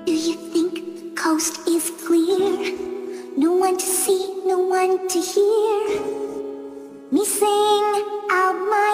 Do you think the coast is clear? No one to see, no one to hear me sing out my